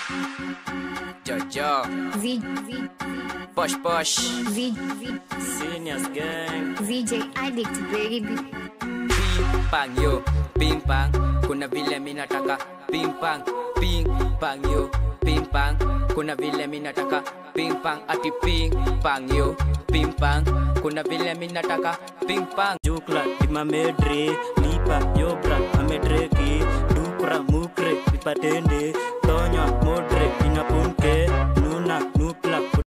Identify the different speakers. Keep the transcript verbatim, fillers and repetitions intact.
Speaker 1: Jojo
Speaker 2: V V
Speaker 1: Posh Posh
Speaker 2: V V
Speaker 3: Seniors gang
Speaker 2: V J Addict baby.
Speaker 1: Ping pang yo, ping pang. Kuna vile mina taka ping pang, ping pang yo, ping pang. Kuna vile mina taka ping pang, ati ping pang yo, ping pang. Kuna vile mina taka ping pang.
Speaker 3: Jukla ima medre, lipa yobra amedreki, dukra mukre ipatende, tonya modre ina punke.